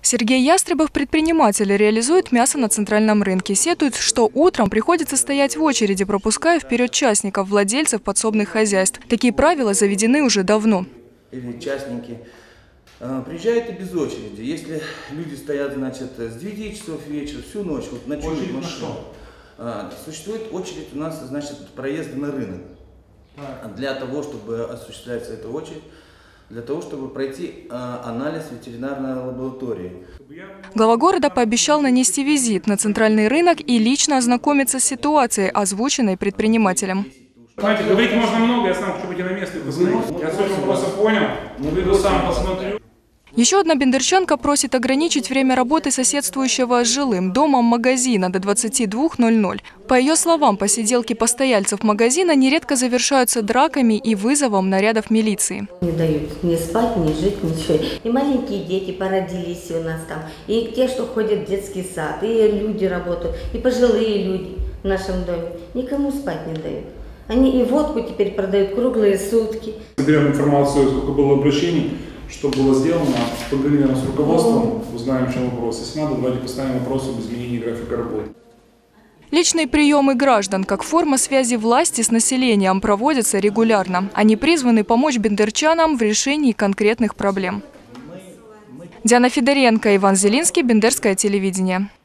Сергей Ястребов, предприниматель, реализует мясо на центральном рынке. Сетует, что утром приходится стоять в очереди, пропуская вперед частников, владельцев подсобных хозяйств. Такие правила заведены уже давно. Или частники приезжают и без очереди. Если люди стоят, значит, с 9 часов вечера, всю ночь, вот ночуют машину. Существует очередь у нас, значит, проезда на рынок. Для того, чтобы осуществляться эта очередь, для того, чтобы пройти анализ ветеринарной лаборатории. Глава города пообещал нанести визит на центральный рынок и лично ознакомиться с ситуацией, озвученной предпринимателем. Знаете, говорить можно много, я сам хочу быть на месте и посмотреть. Я суть вопроса понял, выйду сам посмотрю. Еще одна бендерчанка просит ограничить время работы соседствующего с жилым домом магазина до 22:00. По ее словам, посиделки постояльцев магазина нередко завершаются драками и вызовом нарядов милиции. Не дают ни спать, ни жить, ничего. И маленькие дети породились у нас там, и те, что ходят в детский сад, и люди работают, и пожилые люди в нашем доме. Никому спать не дают. Они и водку теперь продают круглые сутки. Соберем информацию, сколько было обращений, что было сделано, поговорим с руководством, узнаем, в чем вопрос. Если надо, давайте поставим вопрос об изменении графика работы. Личные приемы граждан как форма связи власти с населением проводятся регулярно. Они призваны помочь бендерчанам в решении конкретных проблем. Диана Федоренко, Иван Зелинский, Бендерское телевидение.